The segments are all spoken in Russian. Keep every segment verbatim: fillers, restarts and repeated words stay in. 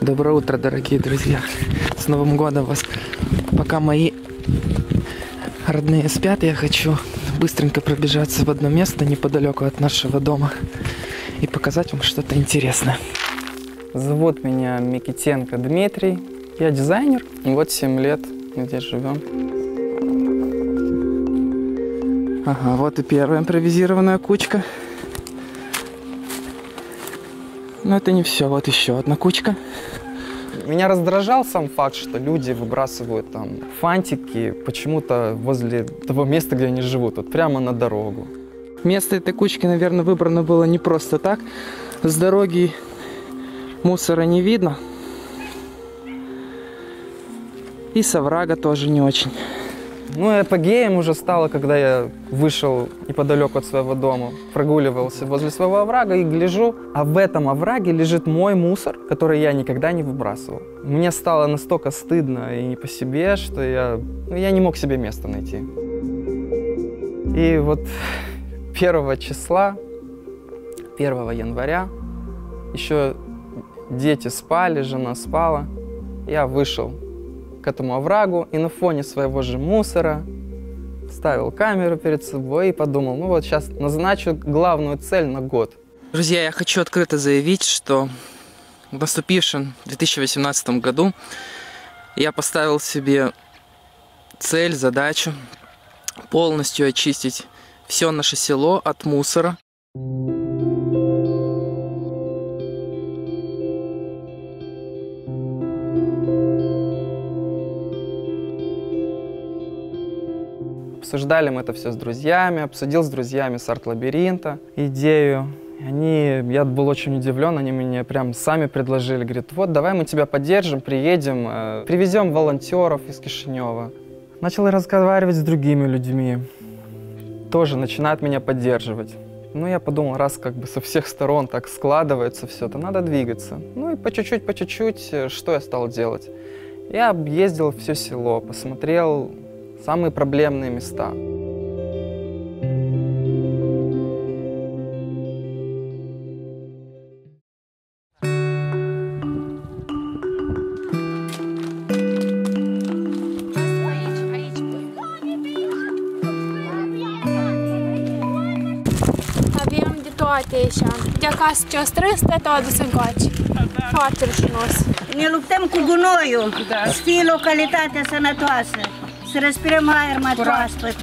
Доброе утро, дорогие друзья. С Новым годом вас. Пока мои родные спят, я хочу быстренько пробежаться в одно место неподалеку от нашего дома и показать вам что-то интересное. Зовут меня Микитенко Дмитрий. Я дизайнер. Вот семь лет мы здесь живем. Ага, вот и первая импровизированная кучка. Но это не все, вот еще одна кучка. Меня раздражал сам факт, что люди выбрасывают там фантики почему-то возле того места, где они живут, вот прямо на дорогу. Место этой кучки, наверное, выбрано было не просто так. С дороги мусора не видно. И с оврага тоже не очень. Ну, эпогеем уже стало, когда я вышел неподалеку от своего дома, прогуливался возле своего оврага и гляжу, а в этом овраге лежит мой мусор, который я никогда не выбрасывал. Мне стало настолько стыдно и не по себе, что я, ну, я не мог себе места найти. И вот первого числа, первого января, еще дети спали, жена спала, я вышел к этому оврагу и на фоне своего же мусора ставил камеру перед собой и подумал, ну вот сейчас назначу главную цель на год. Друзья, я хочу открыто заявить, что в наступившем две тысячи восемнадцатом году я поставил себе цель, задачу полностью очистить все наше село от мусора. Обсуждали мы это все с друзьями, обсудил с друзьями с арт-лабиринта идею. Они, я был очень удивлен, они мне прям сами предложили, говорят, вот давай мы тебя поддержим, приедем, э, привезем волонтеров из Кишинева. Начал разговаривать с другими людьми, тоже начинают меня поддерживать. Ну, я подумал, раз как бы со всех сторон так складывается все, то надо двигаться. Ну и по чуть-чуть, по чуть-чуть, что я стал делать? Я объездил все село, посмотрел самые проблемные места. Avem de toate aici. De acasă ce-o strâns, de tot adus încoace. Foarte rușinos. Ne luptăm cu gunoiul, da. Să fie localitatea sănătoasă, să respirăm aer mai proaspăt.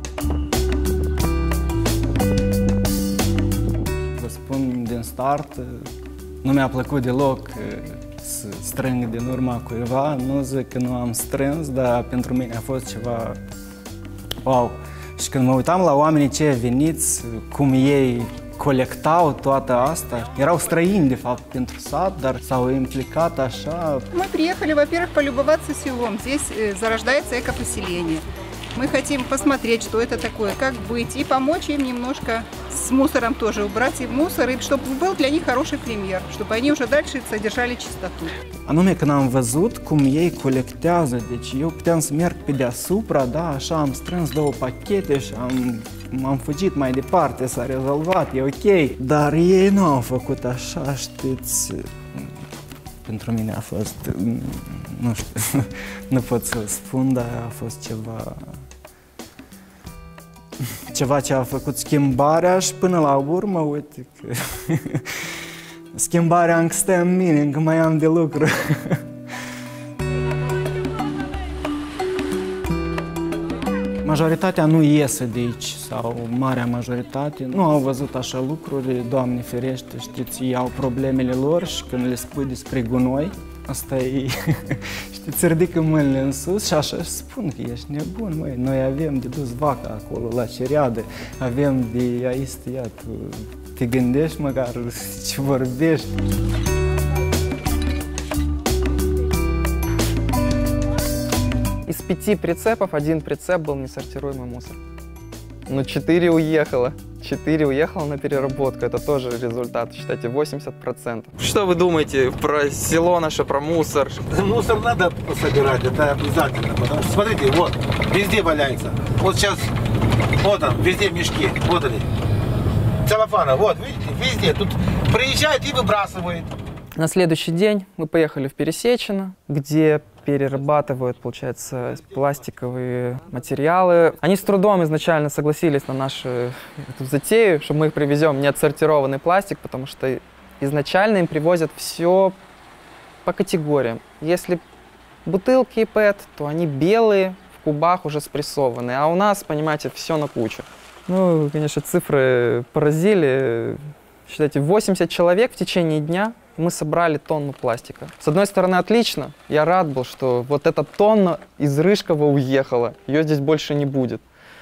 Vă spun din start, nu mi-a plăcut deloc să strâng din urma cuiva. Nu zic că nu am strâns, dar pentru mine a fost ceva wow. Și când mă uitam la oamenii ce veniți, cum ei colectau toată asta, erau străini de fapt pentru sat, dar s-au implicat așa. Мы приехали, во-первых, полюбоваться селом. Здесь зарождается экопоселение. Мы хотим посмотреть, что это такое, как быть, и помочь им немножко с мусором тоже убрать и мусор, и чтобы был для них хороший пример, чтобы они уже дальше содержали чистоту. Anume când am văzut cum ei colectează, deci eu puteam să merg pe deasupra, da, așa am strâns două pachete și am, am fugit mai departe, s-a rezolvat, e ok. Dar ei nu au făcut așa, știți, pentru mine a fost, nu știu, nu pot să spun, dar a fost ceva, ceva ce a făcut schimbarea și până la urmă, uite că schimbarea încă stă în mine, încă mai am de lucru. Majoritatea nu iese de aici, sau marea majoritate, nu au văzut așa lucruri, Doamne ferește, știți, ei au problemele lor și când le spui despre gunoi, asta e, știți, ridică mâinile în sus și așa spun că ești nebun, măi, noi avem de dus vaca acolo la cereadă, avem de aici, ia, tu te gândești măcar ce vorbești. Из пяти прицепов один прицеп был несортируемый мусор. Но четыре уехало. Четыре уехало на переработку. Это тоже результат, считайте, восемьдесят процентов. Что вы думаете про село наше, про мусор? Мусор надо собирать, это обязательно. Потому что, смотрите, вот, везде валяется. Вот сейчас, вот он, везде мешки, вот они. Целлофана, вот, видите, везде. Тут приезжают и выбрасывают. На следующий день мы поехали в Пересечино, где перерабатывают, получается, пластиковые материалы. Они с трудом изначально согласились на нашу эту затею, что мы их привезем не отсортированный пластик, потому что изначально им привозят все по категориям. Если бутылки пэт, то они белые, в кубах уже спрессованные, а у нас, понимаете, все на кучу. Ну, конечно, цифры поразили. Считайте, восемьдесят человек в течение дня мы собрали тонну пластика. С одной стороны, отлично. Я рад был, что вот эта тонна из Рыжкова уехала. Ее здесь больше не будет.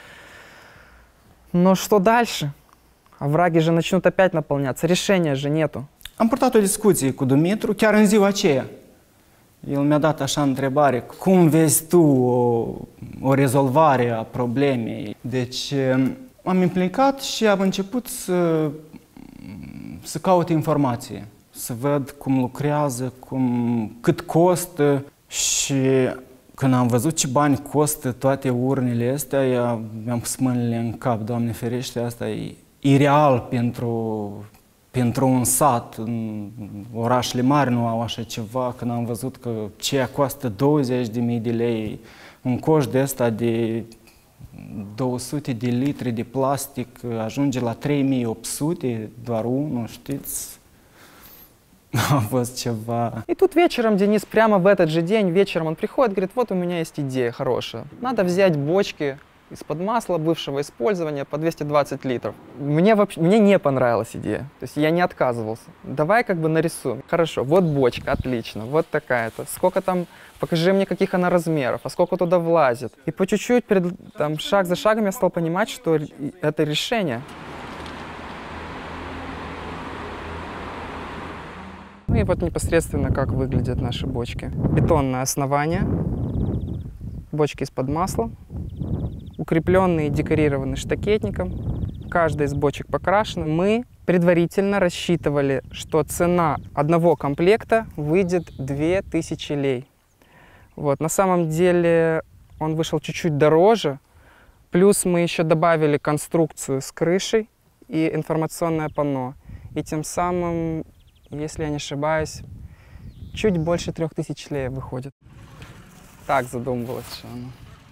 Но что dальше? Овраги же начнут опять наполняться. Решения же nету. Am purtat o discuție cu Dumitru chiar în ziua aceea. El mi-a dat așa întrebare, cum vezi tu o, o rezolvare a problemei? Deci am implicat și am început să, să caut informație, să văd cum lucrează, cum, cât costă și când am văzut ce bani costă toate urnele astea, mi-am pus mâinile în cap, Doamne ferește, asta e ireal pentru, pentru un sat, în orașele mari nu au așa ceva, când am văzut că ceea costă douăzeci de mii de lei, un coș de ăsta de două sute de litri de plastic ajunge la trei mii opt sute, doar unul, știți? А fost ceva. И тут вечером Денис, прямо в этот же день, вечером он приходит, говорит, вот у меня есть идея хорошая. Надо взять бочки из-под масла бывшего использования по двести двадцать литров. Мне, вообще, мне не понравилась идея, то есть я не отказывался. Давай как бы нарисуем. Хорошо, вот бочка, отлично, вот такая-то. Сколько там, покажи мне, каких она размеров, а сколько туда влазит. И по чуть-чуть, там, шаг за шагом я стал понимать, что это решение. Ну и вот непосредственно как выглядят наши бочки. Бетонное основание, бочки из-под масла, укрепленные, декорированы штакетником. Каждая из бочек покрашена. Мы предварительно рассчитывали, что цена одного комплекта выйдет две тысячи лей. Вот. На самом деле он вышел чуть-чуть дороже. Плюс мы еще добавили конструкцию с крышей и информационное панно. И тем самым, если я не ошибаюсь, чуть больше трех тысяч лей выходит. Так задумывалось, что оно.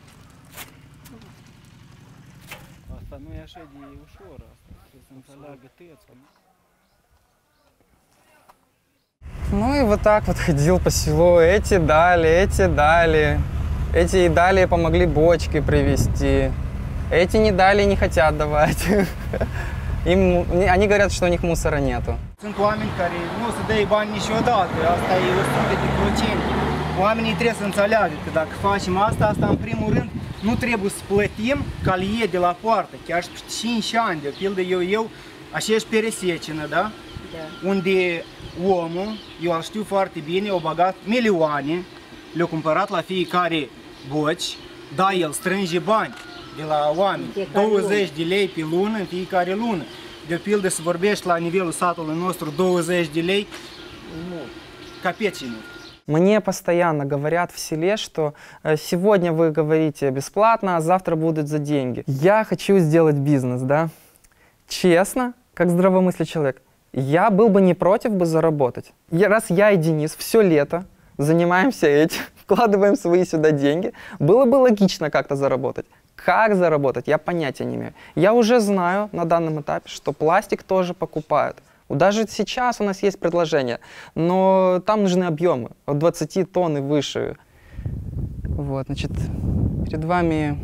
Asta nu e așa de ușor, asta trebuie să înțeleagă tăța, nu? Ну и вот так вот ходил по селу. Эти дали, эти дали. Эти и дали, помогли бочки привезти. Эти не дали, не хотят давать. Им, они говорят, что у них мусора нету. Sunt oameni care nu o să dai bani niciodată, asta e o sută de procente. Oamenii trebuie să înțeleagă că dacă facem asta, asta în primul rând nu trebuie să plătim ca lie de la poartă, chiar și cinci ani, de pildă eu, eu aceeași Peresecină, da? Da? Unde omul, eu îl știu foarte bine, a băgat milioane, le-a cumpărat la fiecare boci, da, el strânge bani de la oameni, douăzeci de lei pe lună în fiecare lună. De pildă să vorbești la nivelul satului nostru douăzeci de lei, ну, капецину. Мне постоянно говорят в селе, что сегодня вы говорите бесплатно, а завтра будут за деньги. Я хочу сделать бизнес, да? Честно, как здравомыслящий человек, я был бы не против бы заработать. Я, раз я и Денис все лето занимаемся этим, вкладываем свои сюда деньги, было бы логично как-то заработать. Как заработать, я понятия не имею. Я уже знаю на данном этапе, что пластик тоже покупают. Даже сейчас у нас есть предложение, но там нужны объемы от двадцати тонн и выше. Вот, значит, перед вами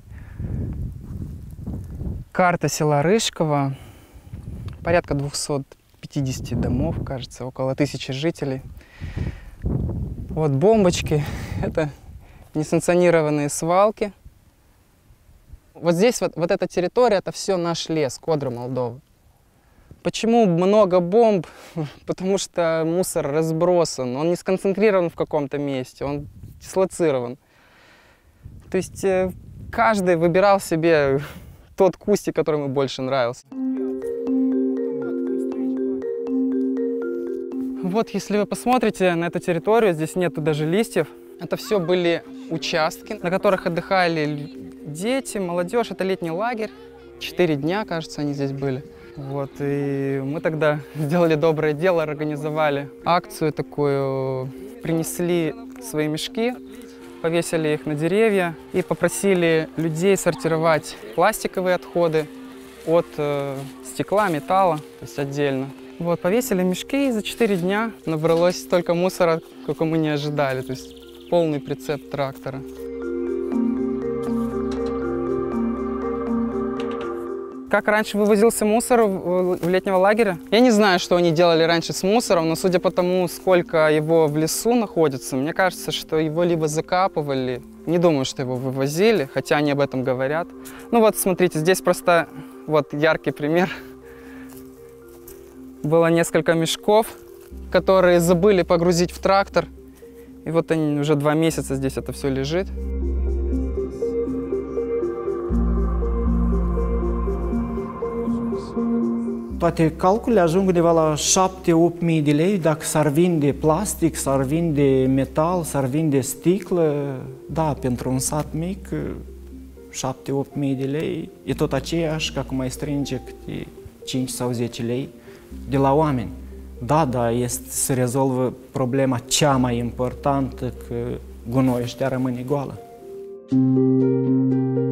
карта села Рыжково. Порядка двухсот пятидесяти домов, кажется, около тысячи жителей. Вот бомбочки, это несанкционированные свалки. Вот здесь вот, вот эта территория, это все наш лес, Кодра, Молдова. Почему много бомб? Потому что мусор разбросан, он не сконцентрирован в каком-то месте, он дислоцирован. То есть каждый выбирал себе тот кустик, который ему больше нравился. Вот если вы посмотрите на эту территорию, здесь нету даже листьев. Это все были участки, на которых отдыхали дети, молодежь. Это летний лагерь. Четыре дня, кажется, они здесь были. Вот, и мы тогда сделали доброе дело, организовали акцию такую, принесли свои мешки, повесили их на деревья и попросили людей сортировать пластиковые отходы от э, стекла, металла, то есть отдельно. Вот, повесили мешки, и за четыре дня набралось столько мусора, сколько мы не ожидали, то есть полный прицеп трактора. Как раньше вывозился мусор в летнего лагеря? Я не знаю, что они делали раньше с мусором, но судя по тому, сколько его в лесу находится, мне кажется, что его либо закапывали, не думаю, что его вывозили, хотя они об этом говорят. Ну вот, смотрите, здесь просто вот яркий пример. Было несколько мешков, которые забыли погрузить в трактор, и вот они уже два месяца здесь это все lежит. Toate calculele ajung undeva la șapte-opt mii de lei dacă s-ar vinde plastic, s-ar vinde metal, s-ar vinde sticlă. Da, pentru un sat mic, șapte-opt mii de lei e tot aceeași ca cum ai strânge câte cinci sau zece lei de la oameni. Da, da, este, se rezolvă problema cea mai importantă, că gunoiul ăștia rămâne goală.